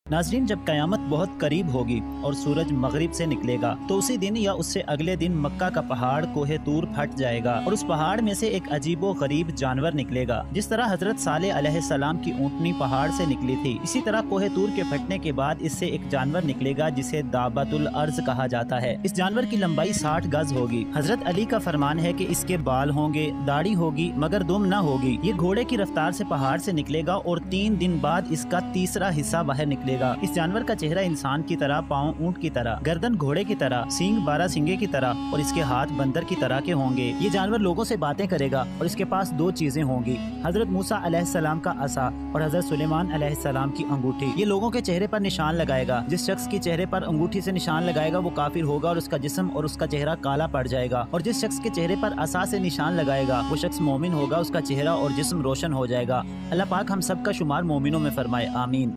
नाज़रीन, जब क़यामत बहुत करीब होगी और सूरज मगरिब से निकलेगा तो उसी दिन या उससे अगले दिन मक्का का पहाड़ कोहे तूर फट जाएगा और उस पहाड़ में से एक अजीबो गरीब जानवर निकलेगा। जिस तरह हजरत सालेह अलैहिस्सलाम की ऊँटनी पहाड़ से निकली थी, इसी तरह कोहे तूर के फटने के बाद इससे एक जानवर निकलेगा जिसे दाबतुल अर्ज कहा जाता है। इस जानवर की लंबाई 60 गज होगी। हजरत अली का फरमान है कि इसके बाल होंगे, दाढ़ी होगी मगर दुम न होगी। ये घोड़े की रफ्तार से पहाड़ से निकलेगा और 3 दिन बाद इसका तीसरा हिस्सा बाहर निकलेगा। इस जानवर का चेहरा इंसान की तरह, पाँव ऊँट की तरह, गर्दन घोड़े की तरह, सींग बारहसिंगे की तरह और इसके हाथ बंदर की तरह के होंगे। ये जानवर लोगों से बातें करेगा और इसके पास 2 चीजें होंगी, हजरत मूसा अलैहिस्सलाम का असा और हजरत सुलेमान अलैहिस्सलाम की अंगूठी। ये लोगों के चेहरे पर निशान लगाएगा। जिस शख्स के चेहरे पर अंगूठी से निशान लगाएगा वो काफिर होगा और उसका जिस्म और उसका चेहरा काला पड़ जाएगा। और जिस शख्स के चेहरे पर असा से निशान लगाएगा वो शख्स मोमिन होगा, उसका चेहरा और जिस्म रोशन हो जाएगा। अल्लाह पाक हम सब का शुमार मोमिनों में फरमाए, आमीन।